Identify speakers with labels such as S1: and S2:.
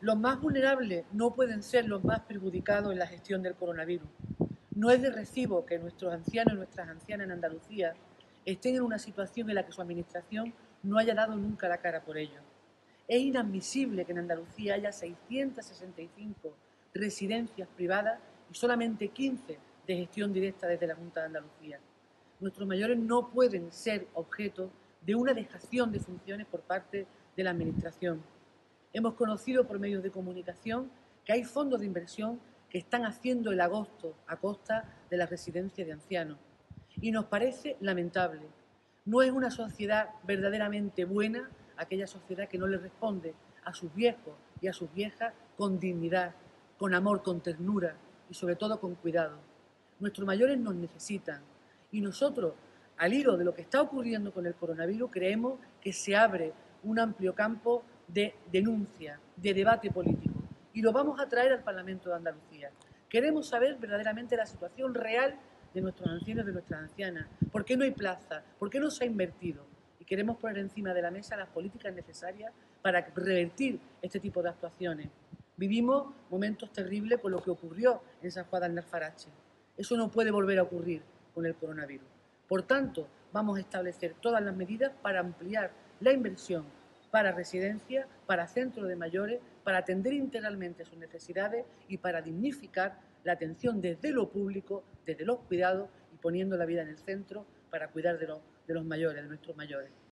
S1: Los más vulnerables no pueden ser los más perjudicados en la gestión del coronavirus. No es de recibo que nuestros ancianos y nuestras ancianas en Andalucía estén en una situación en la que su administración no haya dado nunca la cara por ello. Es inadmisible que en Andalucía haya 665 residencias privadas y solamente 15 de gestión directa desde la Junta de Andalucía. Nuestros mayores no pueden ser objeto de una dejación de funciones por parte de la Administración. Hemos conocido por medios de comunicación que hay fondos de inversión que están haciendo el agosto a costa de la residencia de ancianos. Y nos parece lamentable. No es una sociedad verdaderamente buena aquella sociedad que no le responde a sus viejos y a sus viejas con dignidad, con amor, con ternura y sobre todo con cuidado. Nuestros mayores nos necesitan y nosotros, al hilo de lo que está ocurriendo con el coronavirus, creemos que se abre un amplio campo de denuncia, de debate político y lo vamos a traer al Parlamento de Andalucía. Queremos saber verdaderamente la situación real de nuestros ancianos y de nuestras ancianas. ¿Por qué no hay plaza? ¿Por qué no se ha invertido? Y queremos poner encima de la mesa las políticas necesarias para revertir este tipo de actuaciones. Vivimos momentos terribles con lo que ocurrió en San Juan de Alnafarache. Eso no puede volver a ocurrir con el coronavirus. Por tanto, vamos a establecer todas las medidas para ampliar la inversión para residencias, para centros de mayores, para atender integralmente sus necesidades y para dignificar la atención desde lo público, desde los cuidados y poniendo la vida en el centro para cuidar de los mayores, de nuestros mayores.